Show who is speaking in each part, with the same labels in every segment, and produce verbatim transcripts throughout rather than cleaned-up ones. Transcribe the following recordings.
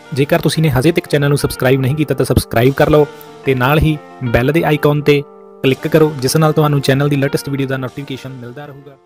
Speaker 1: ਜੇਕਰ ਤੁਸੀਂ ਨੇ ਹਜੇ ਤੱਕ ਚੈਨਲ ਨੂੰ ਸਬਸਕ੍ਰਾਈਬ ਨਹੀਂ ਕੀਤਾ ਤਾਂ ਸਬਸਕ੍ਰਾਈਬ ਕਰ ਲਓ ਤੇ ਨਾਲ ਹੀ ਬੈਲ ਦੇ ਆਈਕਨ ਤੇ ਕਲਿੱਕ ਕਰੋ, ਜਿਸ ਨਾਲ ਤੁਹਾਨੂੰ ਚੈਨਲ ਦੀ ਲੇਟੈਸਟ ਵੀਡੀਓ ਦਾ ਨੋਟੀਫਿਕੇਸ਼ਨ ਮਿਲਦਾ ਰਹੂਗਾ।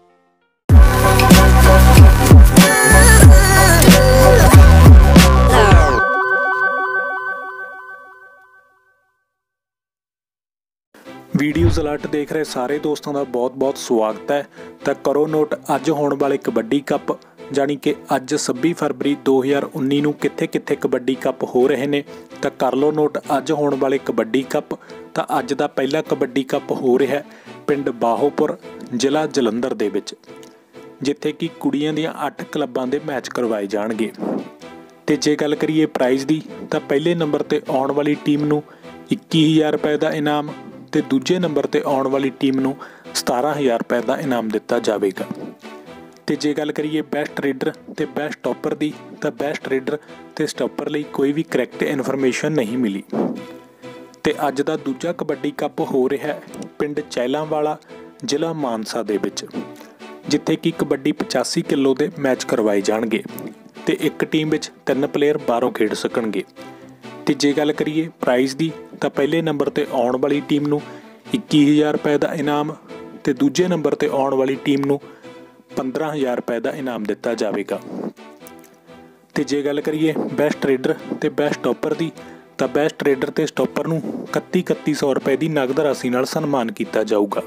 Speaker 2: ਵੀਡੀਓਜ਼ ਅਲਰਟ ਦੇਖ ਰਹੇ ਸਾਰੇ ਦੋਸਤਾਂ ਦਾ ਬਹੁਤ ਬਹੁਤ ਸਵਾਗਤ ਹੈ। ਤਾਂ ਕਰੋ ਨੋਟ, ਅੱਜ ਹੋਣ ਵਾਲੇ ਕਬੱਡੀ ਕੱਪ ਜਾਣੀ ਕਿ ਅੱਜ ਛੱਬੀ ਫਰਵਰੀ ਦੋ ਹਜ਼ਾਰ ਉੱਨੀ ਨੂੰ ਕਿੱਥੇ ਕਿੱਥੇ ਕਬੱਡੀ ਕੱਪ ਹੋ ਰਹੇ ਨੇ। ਤਾਂ ਕਰ ਲਓ ਨੋਟ, ਅੱਜ ਹੋਣ ਵਾਲੇ ਕਬੱਡੀ ਕੱਪ। ਤਾਂ ਅੱਜ ਦਾ ਪਹਿਲਾ ਕਬੱਡੀ ਕੱਪ ਹੋ ਰਿਹਾ ਪਿੰਡ ਬਾਹੋਪੁਰ, ਜ਼ਿਲ੍ਹਾ ਜਲੰਧਰ ਦੇ ਵਿੱਚ, ਜਿੱਥੇ ਕਿ ਕੁੜੀਆਂ ਦੀਆਂ ਅੱਠ ਕਲੱਬਾਂ ਦੇ ਮੈਚ ਕਰਵਾਏ ਜਾਣਗੇ। ਤੇ ਜੇ ਗੱਲ ਕਰੀਏ ਪ੍ਰਾਈਜ਼ ਦੀ, ਤਾਂ ਪਹਿਲੇ ਨੰਬਰ ਤੇ ਆਉਣ ਵਾਲੀ ਟੀਮ ਨੂੰ ਇੱਕੀ ਹਜ਼ਾਰ ਰੁਪਏ ਦਾ ਇਨਾਮ ਤੇ ਦੂਜੇ ਨੰਬਰ ਤੇ ਆਉਣ ਵਾਲੀ ਟੀਮ ਨੂੰ ਸਤਾਰਾਂ ਹਜ਼ਾਰ ਰੁਪਏ ਦਾ ਇਨਾਮ ਦਿੱਤਾ ਜਾਵੇਗਾ। ਤੇ ਜੇ ਗੱਲ ਕਰੀਏ ਬੈਸਟ ਰੇਡਰ ਤੇ ਬੈਸਟ ਸਟਾਪਰ ਦੀ, ਤਾਂ ਬੈਸਟ ਰੇਡਰ ਤੇ ਸਟਾਪਰ ਲਈ ਕੋਈ ਵੀ ਕਰੈਕਟ ਇਨਫੋਰਮੇਸ਼ਨ ਨਹੀਂ ਮਿਲੀ। ਤੇ ਅੱਜ ਦਾ ਦੂਜਾ ਕਬੱਡੀ ਕੱਪ ਹੋ ਰਿਹਾ ਹੈ ਪਿੰਡ ਚਹਿਲਾਂਵਾਲਾ, ਜ਼ਿਲ੍ਹਾ ਮਾਨਸਾ ਦੇ ਵਿੱਚ, ਜਿੱਥੇ ਕਿ ਕਬੱਡੀ ਪਚਾਸੀ ਕਿਲੋ ਦੇ ਮੈਚ ਕਰਵਾਏ ਜਾਣਗੇ ਤੇ ਇੱਕ ਟੀਮ ਵਿੱਚ ਤਿੰਨ ਪਲੇਅਰ ਬਾਹਰੋਂ ਖੇਡ ਸਕਣਗੇ। ਤੇ ਜੇ ਗੱਲ ਕਰੀਏ ਪ੍ਰਾਈਜ਼ ਦੀ, ਤਾਂ ਪਹਿਲੇ ਨੰਬਰ ਤੇ ਆਉਣ ਵਾਲੀ ਟੀਮ ਨੂੰ ਇੱਕੀ ਹਜ਼ਾਰ ਰੁਪਏ ਦਾ ਇਨਾਮ ਤੇ ਦੂਜੇ ਨੰਬਰ ਤੇ ਆਉਣ ਵਾਲੀ ਟੀਮ ਨੂੰ ਪੰਦਰਾਂ ਹਜ਼ਾਰ ਰੁਪਏ ਦਾ ਇਨਾਮ ਦਿੱਤਾ ਜਾਵੇਗਾ। ਤੇ ਜੇ ਗੱਲ ਕਰੀਏ ਬੈਸਟ ਰੇਡਰ ਤੇ ਬੈਸਟ ਸਟਾਪਰ ਦੀ, ਤਾਂ ਬੈਸਟ ਰੇਡਰ ਤੇ ਸਟਾਪਰ ਨੂੰ ਇਕੱਤੀ ਇਕੱਤੀ ਸੌ ਰੁਪਏ ਦੀ ਨਗਦ ਰਾਸ਼ੀ ਨਾਲ ਸਨਮਾਨ ਕੀਤਾ ਜਾਊਗਾ।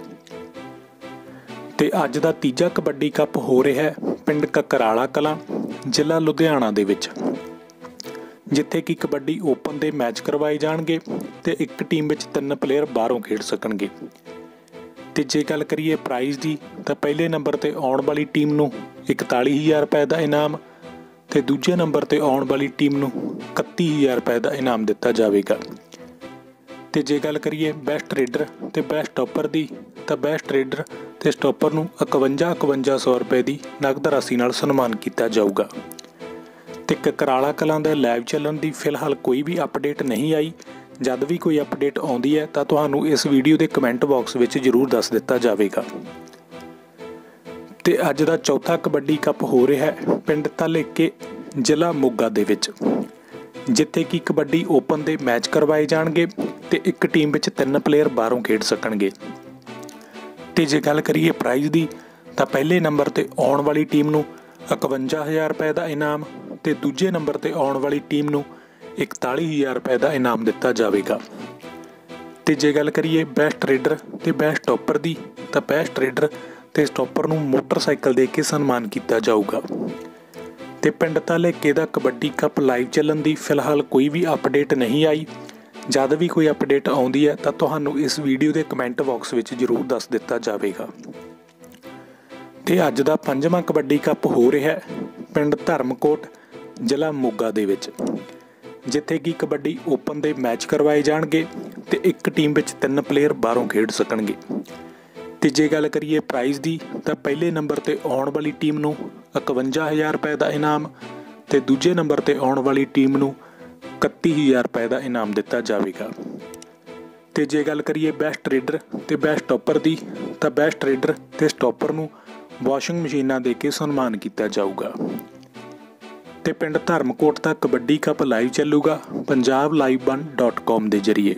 Speaker 2: ਤੇ ਅੱਜ ਦਾ ਤੀਜਾ ਕਬੱਡੀ ਕੱਪ ਹੋ ਰਿਹਾ ਹੈ ਪਿੰਡ ਕਕਰਾਲਾ ਕਲਾਂ, ਜ਼ਿਲ੍ਹਾ ਲੁਧਿਆਣਾ ਦੇ ਵਿੱਚ, ਜਿੱਥੇ ਕਿ ਕਬੱਡੀ ਓਪਨ ਦੇ ਮੈਚ ਕਰਵਾਏ ਜਾਣਗੇ ਤੇ ਇੱਕ ਟੀਮ ਵਿੱਚ ਤਿੰਨ ਪਲੇਅਰ ਬਾਹਰੋਂ ਖੇਡ ਸਕਣਗੇ। ਤੇ ਜੇ ਗੱਲ ਕਰੀਏ ਪ੍ਰਾਈਜ਼ ਦੀ, ਤਾਂ ਪਹਿਲੇ ਨੰਬਰ ਤੇ ਆਉਣ ਵਾਲੀ ਟੀਮ ਨੂੰ ਇਕਤਾਲੀ ਹਜ਼ਾਰ ਰੁਪਏ ਦਾ ਇਨਾਮ ਤੇ ਦੂਜੇ ਨੰਬਰ ਤੇ ਆਉਣ ਵਾਲੀ ਟੀਮ ਨੂੰ ਇਕੱਤੀ ਹਜ਼ਾਰ ਰੁਪਏ ਦਾ ਇਨਾਮ ਦਿੱਤਾ ਜਾਵੇਗਾ। ਤੇ ਜੇ ਗੱਲ ਕਰੀਏ ਬੈਸਟ ਰੇਡਰ ਤੇ ਬੈਸਟ ਸਟਾਪਰ ਦੀ, ਤਾਂ ਬੈਸਟ ਰੇਡਰ ਤੇ ਸਟਾਪਰ ਨੂੰ ਇਕਵੰਜਾ ਇਕਵੰਜਾ ਸੌ ਰੁਪਏ ਦੀ ਨਗਦ ਰਾਸ਼ੀ ਨਾਲ ਸਨਮਾਨ ਕੀਤਾ ਜਾਊਗਾ। ਤੇ ਕਕਰਾਲਾ ਕਲਾਂ ਦਾ ਲਾਈਵ ਚੱਲਣ ਦੀ ਫਿਲਹਾਲ ਕੋਈ ਵੀ ਅਪਡੇਟ ਨਹੀਂ ਆਈ। ਜਦ ਵੀ ਕੋਈ ਅਪਡੇਟ ਆਉਂਦੀ ਹੈ ਤਾਂ ਤੁਹਾਨੂੰ ਇਸ ਵੀਡੀਓ ਦੇ ਕਮੈਂਟ ਬਾਕਸ ਵਿੱਚ ਜ਼ਰੂਰ ਦੱਸ ਦਿੱਤਾ ਜਾਵੇਗਾ। ਤੇ ਅੱਜ ਦਾ ਚੌਥਾ ਕਬੱਡੀ ਕੱਪ ਹੋ ਰਿਹਾ ਹੈ ਪਿੰਡ ਧਾਲੇਕੇ, ਜ਼ਿਲ੍ਹਾ ਮੋਗਾ ਦੇ ਵਿੱਚ, ਜਿੱਥੇ ਕਿ ਕਬੱਡੀ ਓਪਨ ਦੇ ਮੈਚ ਕਰਵਾਏ ਜਾਣਗੇ ਤੇ ਇੱਕ ਟੀਮ ਵਿੱਚ ਤਿੰਨ ਪਲੇਅਰ ਬਾਹਰੋਂ ਖੇਡ ਸਕਣਗੇ। ਤੇ ਜੇ ਗੱਲ ਕਰੀਏ ਪ੍ਰਾਈਜ਼ ਦੀ, ਤਾਂ ਪਹਿਲੇ ਨੰਬਰ ਤੇ ਆਉਣ ਵਾਲੀ ਟੀਮ ਨੂੰ ਇਕਵੰਜਾ ਹਜ਼ਾਰ ਰੁਪਏ ਦਾ ਇਨਾਮ ਤੇ ਦੂਜੇ ਨੰਬਰ ਤੇ ਆਉਣ ਵਾਲੀ ਟੀਮ ਨੂੰ ਇਕਤਾਲੀ ਹਜ਼ਾਰ ਰੁਪਏ ਦਾ ਇਨਾਮ ਦਿੱਤਾ ਜਾਵੇਗਾ। ਤੇ ਜੇ ਗੱਲ ਕਰੀਏ ਬੈਸਟ ਰੇਡਰ ਤੇ ਬੈਸਟ ਸਟਾਪਰ ਦੀ, ਤਾਂ ਬੈਸਟ ਰੇਡਰ ਤੇ ਸਟਾਪਰ ਨੂੰ ਮੋਟਰਸਾਈਕਲ ਦੇ ਕੇ ਸਨਮਾਨ ਕੀਤਾ ਜਾਊਗਾ। ਤੇ ਪਿੰਡ ਧਾਲੇਕੇ ਦਾ ਕਬੱਡੀ ਕੱਪ ਲਾਈਵ ਚੱਲਣ ਦੀ ਫਿਲਹਾਲ ਕੋਈ ਵੀ ਅਪਡੇਟ ਨਹੀਂ ਆਈ। ਜਦ ਵੀ ਕੋਈ ਅਪਡੇਟ ਆਉਂਦੀ ਹੈ ਤਾਂ ਤੁਹਾਨੂੰ ਇਸ ਵੀਡੀਓ ਦੇ ਕਮੈਂਟ ਬਾਕਸ ਵਿੱਚ ਜ਼ਰੂਰ ਦੱਸ ਦਿੱਤਾ ਜਾਵੇਗਾ। ਤੇ ਅੱਜ ਦਾ ਪੰਜਵਾਂ ਕਬੱਡੀ ਕੱਪ ਹੋ ਰਿਹਾ ਪਿੰਡ ਧਰਮਕੋਟ, ਜ਼ਿਲ੍ਹਾ ਮੋਗਾ ਦੇ ਵਿੱਚ, ਜਿੱਥੇ ਕਿ ਕਬੱਡੀ ਓਪਨ ਦੇ ਮੈਚ ਕਰਵਾਏ ਜਾਣਗੇ ਤੇ ਇੱਕ ਟੀਮ ਵਿੱਚ ਤਿੰਨ ਪਲੇਅਰ ਬਾਹਰੋਂ ਖੇਡ ਸਕਣਗੇ। ਤੇ ਜੇ ਗੱਲ ਕਰੀਏ ਪ੍ਰਾਈਜ਼ ਦੀ, ਤਾਂ ਪਹਿਲੇ ਨੰਬਰ ਤੇ ਆਉਣ ਵਾਲੀ ਟੀਮ ਨੂੰ ਇਕਵੰਜਾ ਹਜ਼ਾਰ ਰੁਪਏ ਦਾ ਇਨਾਮ ਤੇ ਦੂਜੇ ਨੰਬਰ ਤੇ ਆਉਣ ਵਾਲੀ ਟੀਮ ਨੂੰ ਇਕੱਤੀ ਹਜ਼ਾਰ ਰੁਪਏ ਦਾ ਇਨਾਮ ਦਿੱਤਾ ਜਾਵੇਗਾ। ਤੇ ਜੇ ਗੱਲ ਕਰੀਏ ਬੈਸਟ ਰੇਡਰ ਤੇ ਬੈਸਟ ਸਟਾਪਰ ਦੀ, ਤਾਂ ਬੈਸਟ ਰੇਡਰ ਤੇ ਸਟਾਪਰ ਨੂੰ ਵਾਸ਼ਿੰਗ ਮਸ਼ੀਨਾਂ ਦੇ ਕੇ ਸਨਮਾਨ ਕੀਤਾ ਜਾਊਗਾ। ਤੇ ਪਿੰਡ ਧਰਮਕੋਟ ਦਾ ਕਬੱਡੀ ਕੱਪ ਲਾਈਵ ਚੱਲੂਗਾ Punjab live one dot com ਦੇ ਜ਼ਰੀਏ।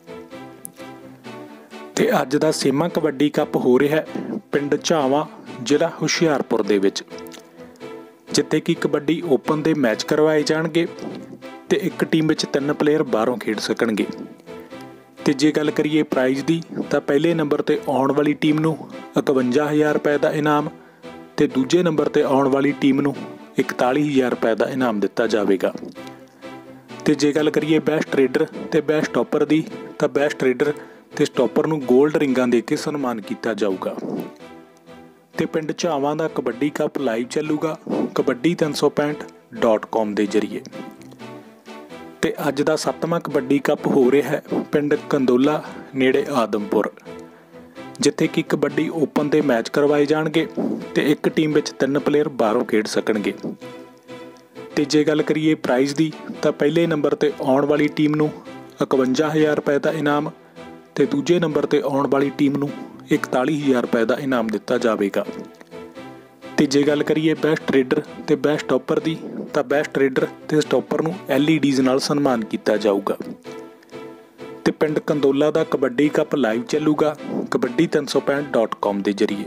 Speaker 2: ਤੇ ਅੱਜ ਦਾ ਛੇਵਾਂ ਕਬੱਡੀ ਕੱਪ ਹੋ ਰਿਹਾ ਪਿੰਡ ਝਾਵਾਂ, ਜ਼ਿਲ੍ਹਾ ਹੁਸ਼ਿਆਰਪੁਰ ਦੇ ਵਿੱਚ, ਜਿੱਥੇ ਕਿ ਕਬੱਡੀ ਓਪਨ ਦੇ ਮੈਚ ਕਰਵਾਏ ਜਾਣਗੇ ਤੇ ਇੱਕ ਟੀਮ ਵਿੱਚ ਤਿੰਨ ਪਲੇਅਰ ਬਾਹਰੋਂ ਖੇਡ ਸਕਣਗੇ। ਤੇ ਜੇ ਗੱਲ ਕਰੀਏ ਪ੍ਰਾਈਜ਼ ਦੀ, ਤਾਂ ਪਹਿਲੇ ਨੰਬਰ ਤੇ ਆਉਣ ਵਾਲੀ ਟੀਮ ਨੂੰ ਇਕਵੰਜਾ ਹਜ਼ਾਰ ਰੁਪਏ ਦਾ ਇਨਾਮ ਤੇ ਦੂਜੇ ਨੰਬਰ ਤੇ ਆਉਣ ਵਾਲੀ ਟੀਮ ਨੂੰ ਇਕਤਾਲੀ ਹਜ਼ਾਰ ਰੁਪਏ ਦਾ ਇਨਾਮ ਦਿੱਤਾ ਜਾਵੇਗਾ। ਤੇ ਜੇ ਗੱਲ ਕਰੀਏ ਬੈਸਟ ਰੇਡਰ ਤੇ ਬੈਸਟ ਸਟਾਪਰ ਦੀ, ਤਾਂ ਬੈਸਟ ਰੇਡਰ ਤੇ ਸਟਾਪਰ ਨੂੰ ਗੋਲਡ ਰਿੰਗਾਂ ਦੇ ਕੇ ਸਨਮਾਨ ਕੀਤਾ ਜਾਊਗਾ। ਤੇ ਪਿੰਡ ਝਾਵਾਂ ਦਾ ਕਬੱਡੀ ਕੱਪ ਲਾਈਵ ਚੱਲੂਗਾ ਕਬੱਡੀ ਤਿੰਨ ਸੌ ਪੈਂਹਠ ਡਾਟ ਕਾਮ ਦੇ ਜ਼ਰੀਏ। ਤੇ ਅੱਜ ਦਾ ਸੱਤਵਾਂ ਕਬੱਡੀ ਕੱਪ ਹੋ ਰਿਹਾ ਹੈ ਪਿੰਡ ਕੰਦੋਲਾ, ਨੇੜੇ ਆਦਮਪੁਰ, ਜਿੱਥੇ ਕਿ ਕਬੱਡੀ ਓਪਨ ਦੇ ਮੈਚ ਕਰਵਾਏ ਜਾਣਗੇ ਤੇ ਇੱਕ ਟੀਮ ਵਿੱਚ ਤਿੰਨ ਪਲੇਅਰ ਬਾਹਰੋਂ ਖੇਡ ਸਕਣਗੇ। ਤੇ ਜੇ ਗੱਲ ਕਰੀਏ ਪ੍ਰਾਈਜ਼ ਦੀ, ਤਾਂ ਪਹਿਲੇ ਨੰਬਰ ਤੇ ਆਉਣ ਵਾਲੀ ਟੀਮ ਨੂੰ ਇਕਵੰਜਾ ਹਜ਼ਾਰ ਰੁਪਏ ਦਾ ਇਨਾਮ ਤੇ ਦੂਜੇ ਨੰਬਰ ਤੇ ਆਉਣ ਵਾਲੀ ਟੀਮ ਨੂੰ ਇਕਤਾਲੀ ਹਜ਼ਾਰ ਰੁਪਏ ਦਾ ਇਨਾਮ ਦਿੱਤਾ ਜਾਵੇਗਾ। ਤੇ ਜੇ ਗੱਲ ਕਰੀਏ ਬੈਸਟ ਟ੍ਰੇਡਰ ਤੇ ਬੈਸਟ ਸਟਾਪਰ ਦੀ ਤਾਂ ਬੈਸਟ ਟ੍ਰੇਡਰ ਤੇ ਸਟਾਪਰ ਨੂੰ ਐਲ ਈ ਡੀਜ਼ ਨਾਲ ਸਨਮਾਨ ਕੀਤਾ ਜਾਊਗਾ। ਤੇ ਪਿੰਡ ਕੰਦੋਲਾ ਦਾ ਕਬੱਡੀ ਕੱਪ ਲਾਈਵ ਚੱਲੂਗਾ ਕਬੱਡੀ ਤਿੰਨ ਸੌ ਪੈਂਹਠ ਡਾਟ ਕਾਮ ਦੇ ਜ਼ਰੀਏ।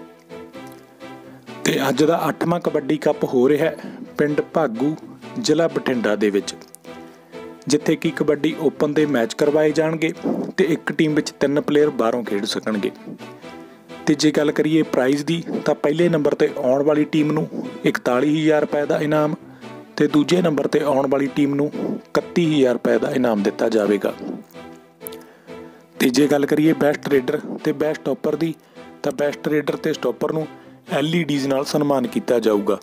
Speaker 2: ਤੇ ਅੱਜ ਦਾ ਅੱਠਵਾਂ ਕਬੱਡੀ ਕੱਪ ਹੋ ਰਿਹਾ ਪਿੰਡ ਭਾਗੂ ਜ਼ਿਲ੍ਹਾ ਬਠਿੰਡਾ ਦੇ ਵਿੱਚ, ਜਿੱਥੇ ਕਿ ਕਬੱਡੀ ਓਪਨ ਦੇ ਮੈਚ ਕਰਵਾਏ ਜਾਣਗੇ ਤੇ ਇੱਕ ਟੀਮ ਵਿੱਚ ਤਿੰਨ ਪਲੇਅਰ ਬਾਹਰੋਂ ਖੇਡ ਸਕਣਗੇ। ਤੇ ਜੇ ਗੱਲ ਕਰੀਏ ਪ੍ਰਾਈਜ਼ ਦੀ ਤਾਂ ਪਹਿਲੇ ਨੰਬਰ ਤੇ ਆਉਣ ਵਾਲੀ ਟੀਮ ਨੂੰ ਇਕਤਾਲੀ ਹਜ਼ਾਰ ਰੁਪਏ ਦਾ ਇਨਾਮ ਤੇ ਦੂਜੇ ਨੰਬਰ ਤੇ ਆਉਣ ਵਾਲੀ ਟੀਮ ਨੂੰ ਇਕੱਤੀ ਹਜ਼ਾਰ ਰੁਪਏ ਦਾ ਇਨਾਮ ਦਿੱਤਾ ਜਾਵੇਗਾ। ਤੇ ਜੇ ਗੱਲ ਕਰੀਏ ਬੈਸਟ ਟ੍ਰੇਡਰ ਤੇ ਬੈਸਟ ਸਟਾਪਰ ਦੀ ਤਾਂ ਬੈਸਟ ਟ੍ਰੇਡਰ ਤੇ ਸਟਾਪਰ ਨੂੰ ਐਲ ਈ ਡੀਜ਼ ਨਾਲ ਸਨਮਾਨ ਕੀਤਾ ਜਾਊਗਾ।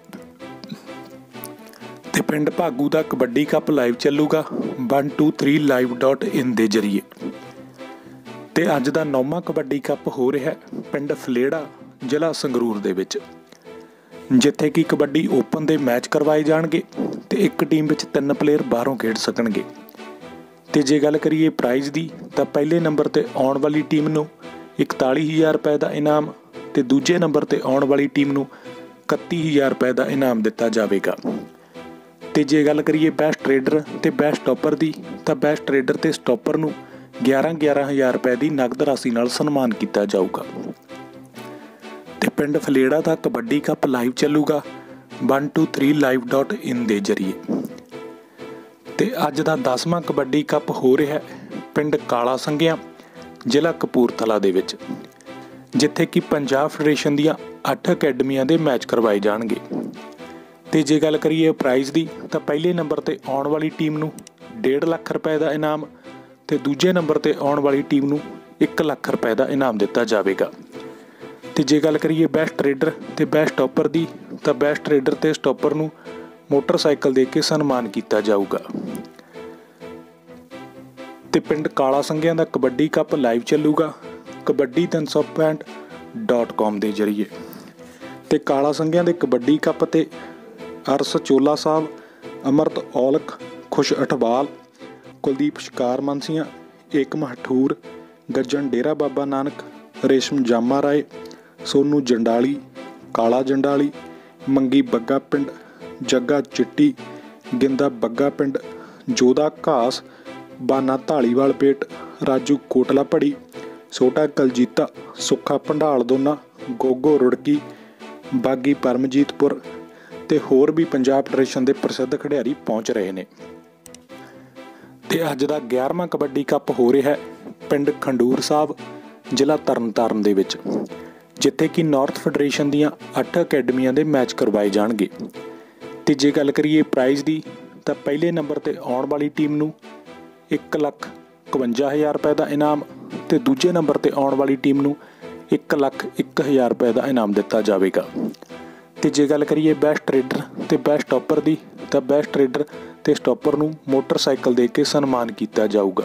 Speaker 2: ਤੇ ਪਿੰਡ ਭਾਗੂ ਦਾ ਕਬੱਡੀ ਕੱਪ ਲਾਈਵ ਚੱਲੂਗਾ one two three live dot in ਦੇ ਜ਼ਰੀਏ। ਤੇ ਅੱਜ ਦਾ ਨੌਵਾਂ ਕਬੱਡੀ ਕੱਪ ਹੋ ਰਿਹਾ ਪਿੰਡ ਫਲੇੜਾ ਜ਼ਿਲ੍ਹਾ ਸੰਗਰੂਰ ਦੇ ਵਿੱਚ, ਜਿੱਥੇ ਕਿ ਕਬੱਡੀ ਓਪਨ ਦੇ ਮੈਚ ਕਰਵਾਏ ਜਾਣਗੇ ਤੇ ਇੱਕ ਟੀਮ ਵਿੱਚ ਤਿੰਨ ਪਲੇਅਰ ਬਾਹਰੋਂ ਖੇਡ ਸਕਣਗੇ। ਤੇ ਜੇ ਗੱਲ ਕਰੀਏ ਪ੍ਰਾਈਜ਼ ਦੀ ਤਾਂ ਪਹਿਲੇ ਨੰਬਰ ਤੇ ਆਉਣ ਵਾਲੀ ਟੀਮ ਨੂੰ ਇਕਤਾਲੀ ਹਜ਼ਾਰ ਰੁਪਏ ਦਾ ਇਨਾਮ ਤੇ ਦੂਜੇ ਨੰਬਰ ਤੇ ਆਉਣ ਵਾਲੀ ਟੀਮ ਨੂੰ ਇਕੱਤੀ ਹਜ਼ਾਰ ਰੁਪਏ ਦਾ ਇਨਾਮ ਦਿੱਤਾ ਜਾਵੇਗਾ। ਤੇ ਜੇ ਗੱਲ ਕਰੀਏ ਬੈਸਟ ਟ੍ਰੇਡਰ ਤੇ ਬੈਸਟ ਸਟਾਪਰ ਦੀ ਤਾਂ ਬੈਸਟ ਟ੍ਰੇਡਰ ਤੇ ਸਟਾਪਰ ਨੂੰ ਗਿਆਰਾਂ ਗਿਆਰਾਂ ਹਜ਼ਾਰ ਰੁਪਏ ਦੀ ਨਕਦ ਰਾਸ਼ੀ ਨਾਲ ਸਨਮਾਨ ਕੀਤਾ ਜਾਊਗਾ। ਤੇ ਪਿੰਡ ਫਲੇੜਾ ਦਾ ਕਬੱਡੀ ਕੱਪ ਲਾਈਵ ਚੱਲੂਗਾ one two three live dot in ਦੇ ਜ਼ਰੀਏ। ਤੇ ਅੱਜ ਦਾ ਦਸਵਾਂ ਕਬੱਡੀ ਕੱਪ ਹੋ ਰਿਹਾ ਪਿੰਡ ਕਾਲਾ ਸੰਘਿਆ ਜ਼ਿਲ੍ਹਾ ਕਪੂਰਥਲਾ ਦੇ ਵਿੱਚ, ਜਿੱਥੇ ਕਿ ਪੰਜਾਬ ਫੈਡਰੇਸ਼ਨ ਦੀਆਂ ਅੱਠ ਅਕੈਡਮੀਆਂ ਦੇ ਮੈਚ ਕਰਵਾਏ ਜਾਣਗੇ। ਤੇ ਜੇ ਗੱਲ ਕਰੀਏ ਪ੍ਰਾਈਜ਼ ਦੀ ਤਾਂ ਪਹਿਲੇ ਨੰਬਰ ਤੇ ਆਉਣ ਵਾਲੀ ਟੀਮ ਨੂੰ ਡੇਢ ਲੱਖ ਰੁਪਏ ਦਾ ਇਨਾਮ ਤੇ ਦੂਜੇ ਨੰਬਰ ਤੇ ਆਉਣ ਵਾਲੀ ਟੀਮ ਨੂੰ ਇੱਕ ਲੱਖ ਰੁਪਏ ਦਾ ਇਨਾਮ ਦਿੱਤਾ ਜਾਵੇਗਾ। ਤੇ ਜੇ ਗੱਲ ਕਰੀਏ ਬੈਸਟ ਟ੍ਰੇਡਰ ਤੇ ਬੈਸਟ ਸਟਾਪਰ ਦੀ ਤਾਂ ਬੈਸਟ ਟ੍ਰੇਡਰ ਤੇ ਸਟਾਪਰ ਨੂੰ ਮੋਟਰਸਾਈਕਲ ਦੇ ਕੇ ਸਨਮਾਨ ਕੀਤਾ ਜਾਊਗਾ। ਤੇ ਪਿੰਡ ਕਾਲਾ ਸੰਘਿਆਂ ਦਾ ਕਬੱਡੀ ਕੱਪ ਲਾਈਵ ਚੱਲੂਗਾ ਕਬੱਡੀ ਤਿੰਨ ਸੌ ਪੈਂਹਠ ਡਾਟ ਕਾਮ ਦੇ ਜ਼ਰੀਏ। ਤੇ ਕਾਲਾ ਸੰਘਿਆਂ ਦੇ ਕਬੱਡੀ ਕੱਪ ਤੇ ਅਰਸ ਚੋਲਾ ਸਾਹਿਬ, ਅਮਰਤ ਔਲਖ, ਖੁਸ਼ ਅਠਵਾਲ, ਕੁਲਦੀਪ ਸ਼ਿਕਾਰ ਮਾਨਸੀਆਂ, ਏਕਮ ਹਠੂਰ, ਗੱਜਣ ਡੇਰਾ ਬਾਬਾ ਨਾਨਕ, ਰੇਸ਼ਮ ਜਾਮਾ ਰਾਏ, ਸੋਨੂ ਜੰਡਾਲੀ, ਕਾਲਾ ਜੰਡਾਲੀ, ਮੰਗੀ ਬੱਗਾ ਪਿੰਡ, ਜੱਗਾ ਚਿੱਟੀ, ਗਿੰਦਾ ਬੱਗਾ ਪਿੰਡ, ਜੋਧਾ ਘਾਸ, ਬਾਨਾ ਢਾਲੀਵਾਲ ਪੇਟ, ਰਾਜੂ ਕੋਟਲਾ ਭੜੀ, ਛੋਟਾ ਕਲਜੀਤਾ, ਸੁੱਖਾ ਭੰਡਾਲ ਦੋਨਾ, ਗੋਗੋ ਰੁੜਕੀ, ਬਾਗੀ ਪਰਮਜੀਤਪੁਰ ਤੇ ਹੋਰ ਵੀ ਪੰਜਾਬ ਫੈਡਰੇਸ਼ਨ ਦੇ ਪ੍ਰਸਿੱਧ ਖਿਡਾਰੀ ਪਹੁੰਚ ਰਹੇ ਨੇ। ਤੇ ਅੱਜ ਦਾ ਗਿਆਰਵਾਂ ਕਬੱਡੀ ਕੱਪ ਹੋ ਰਿਹਾ ਪਿੰਡ ਖੰਡੂਰ ਸਾਹਿਬ ਜ਼ਿਲ੍ਹਾ ਤਰਨਤਾਰਨ ਦੇ ਵਿੱਚ, ਜਿੱਥੇ ਕਿ ਨਾਰਥ ਫੈਡਰੇਸ਼ਨ ਦੀਆਂ ਅੱਠ ਅਕੈਡਮੀਆਂ ਦੇ ਮੈਚ ਕਰਵਾਏ ਜਾਣਗੇ। ਤੇ ਜੇ ਗੱਲ ਕਰੀਏ ਪ੍ਰਾਈਜ਼ ਦੀ ਤਾਂ ਪਹਿਲੇ ਨੰਬਰ ਤੇ ਆਉਣ ਵਾਲੀ ਟੀਮ ਨੂੰ ਇੱਕ ਲੱਖ ਇਕਵੰਜਾ ਹਜ਼ਾਰ ਰੁਪਏ ਦਾ ਇਨਾਮ ਤੇ ਦੂਜੇ ਨੰਬਰ ਤੇ ਆਉਣ ਵਾਲੀ ਟੀਮ ਨੂੰ ਇੱਕ ਲੱਖ ਇੱਕ ਹਜ਼ਾਰ ਰੁਪਏ ਦਾ ਇਨਾਮ ਦਿੱਤਾ ਜਾਵੇਗਾ। ਤੇ ਜੇ ਗੱਲ ਕਰੀਏ ਬੈਸਟ ਟ੍ਰੇਡਰ ਤੇ ਬੈਸਟ ਸਟਾਪਰ ਦੀ ਤਾਂ ਬੈਸਟ ਟ੍ਰੇਡਰ ਤੇ ਸਟਾਪਰ ਨੂੰ ਮੋਟਰਸਾਈਕਲ ਦੇ ਕੇ ਸਨਮਾਨ ਕੀਤਾ ਜਾਊਗਾ।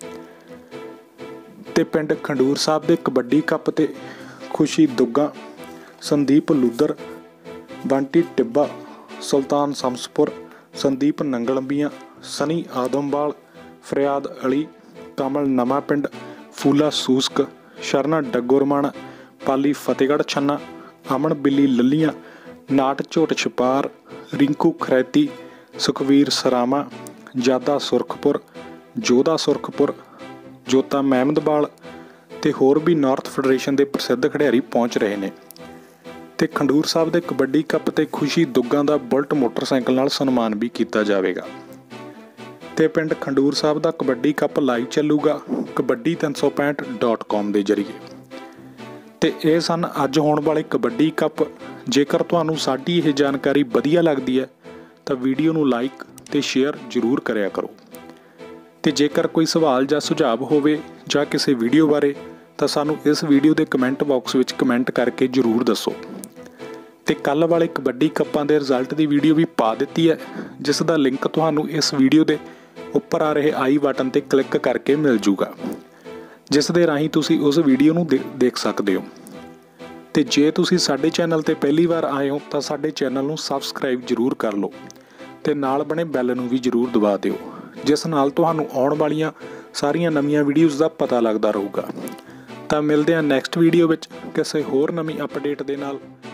Speaker 2: ਤੇ ਪਿੰਡ ਖੰਡੂਰ ਸਾਹਿਬ ਦੇ ਕਬੱਡੀ ਕੱਪ ਤੇ ਖੁਸ਼ੀ ਦੁੱਗਾ, ਸੰਦੀਪ ਲੁੱਦਰ, ਬੰਟੀ ਟਿੱਬਾ, ਸੁਲਤਾਨ ਸ਼ਮਸਪੁਰ, ਸੰਦੀਪ ਨੰਗਲੰਬੀਆਂ, ਸਨੀ ਆਦਮਵਾਲ, ਫਰਿਆਦ ਅਲੀ, ਕਮਲ ਨਵਾਂ ਪਿੰਡ, ਫੂਲਾ ਸੂਸਕ, ਸ਼ਰਨਾ ਡੱਗੋਰਮਾਣਾ, ਪਾਲੀ ਫਤਿਹਗੜ੍ਹ ਛੰਨਾ, ਅਮਨ ਬਿੱਲੀ ਲੱਲੀਆਂ, ਨਾਟ ਝੋਟ ਛਪਾਰ, ਰਿੰਕੂ ਖਰੈਤੀ, ਸੁਖਵੀਰ ਸਰਾਮਾ, ਜਾਦਾ ਸੁਰਖਪੁਰ, ਜੋਧਾ ਸੁਰਖਪੁਰ, ਜੋਤਾ ਮਹਿਮਦਵਾਲ ਤੇ ਹੋਰ ਵੀ ਨਾਰਥ ਫੈਡਰੇਸ਼ਨ ਦੇ ਪ੍ਰਸਿੱਧ ਖਿਡਾਰੀ ਪਹੁੰਚ ਰਹੇ ਨੇ। ਤੇ ਖੰਡੂਰ ਸਾਹਿਬ ਦੇ ਕਬੱਡੀ ਕੱਪ ਤੇ ਖੁਸ਼ੀ ਦੁੱਗਾ ਦਾ ਬੁਲਟ ਮੋਟਰਸਾਈਕਲ ਨਾਲ ਸਨਮਾਨ ਵੀ ਕੀਤਾ ਜਾਵੇਗਾ। ਤੇ ਪਿੰਡ ਖੰਡੂਰ ਸਾਹਿਬ ਦਾ ਕਬੱਡੀ ਕੱਪ ਲਾਈਵ ਚੱਲੂਗਾ ਕਬੱਡੀ ਤਿੰਨ ਸੌ ਪੈਂਹਠ ਡਾਟ ਕਾਮ ਦੇ ਜ਼ਰੀਏ। ਤੇ ਇਹ ਸਨ ਅੱਜ ਹੋਣ ਵਾਲੇ ਕਬੱਡੀ ਕੱਪ। ਜੇਕਰ ਤੁਹਾਨੂੰ ਸਾਡੀ ਇਹ ਜਾਣਕਾਰੀ ਵਧੀਆ ਲੱਗਦੀ ਹੈ ਤਾਂ ਵੀਡੀਓ ਨੂੰ ਲਾਈਕ ਤੇ ਸ਼ੇਅਰ ਜ਼ਰੂਰ ਕਰਿਆ ਕਰੋ। ਤੇ ਜੇਕਰ ਕੋਈ ਸਵਾਲ ਜਾਂ ਸੁਝਾਅ ਹੋਵੇ ਜਾਂ ਕਿਸੇ ਵੀਡੀਓ ਬਾਰੇ ਤਾਂ ਸਾਨੂੰ ਇਸ ਵੀਡੀਓ ਦੇ ਕਮੈਂਟ ਬਾਕਸ ਵਿੱਚ ਕਮੈਂਟ ਕਰਕੇ ਜ਼ਰੂਰ ਦੱਸੋ। ਤੇ ਕੱਲ੍ਹ ਵਾਲੇ ਕਬੱਡੀ ਕੱਪਾਂ ਦੇ ਰਿਜ਼ਲਟ ਦੀ ਵੀਡੀਓ ਵੀ ਪਾ ਦਿੱਤੀ ਹੈ, ਜਿਸ ਦਾ ਲਿੰਕ ਤੁਹਾਨੂੰ ਇਸ ਵੀਡੀਓ ਦੇ ਉੱਪਰ ਆ ਰਹੇ ਆਈ ਬਟਨ 'ਤੇ ਕਲਿੱਕ ਕਰਕੇ ਮਿਲ ਜੂਗਾ, ਜਿਸ ਦੇ ਰਾਹੀਂ ਤੁਸੀਂ ਉਸ ਵੀਡੀਓ ਨੂੰ ਦੇ ਦੇਖ ਸਕਦੇ ਹੋ। ਤੇ ਜੇ ਤੁਸੀਂ ਸਾਡੇ ਚੈਨਲ 'ਤੇ ਪਹਿਲੀ ਵਾਰ ਆਏ ਹੋ ਤਾਂ ਸਾਡੇ ਚੈਨਲ ਨੂੰ ਸਬਸਕ੍ਰਾਈਬ ਜ਼ਰੂਰ ਕਰ ਲਓ ਤੇ ਨਾਲ ਬਣੇ ਬੈਲ ਨੂੰ ਵੀ ਜ਼ਰੂਰ ਦਬਾ ਦਿਓ, ਜਿਸ ਨਾਲ ਤੁਹਾਨੂੰ ਆਉਣ ਵਾਲੀਆਂ ਸਾਰੀਆਂ ਨਵੀਆਂ ਵੀਡੀਓਜ਼ ਦਾ ਪਤਾ ਲੱਗਦਾ ਰਹੂਗਾ। ਤਾਂ ਮਿਲਦੇ ਹਾਂ ਨੈਕਸਟ ਵੀਡੀਓ ਵਿੱਚ ਕਿਸੇ ਹੋਰ ਨਵੀਂ ਅਪਡੇਟ ਦੇ ਨਾਲ।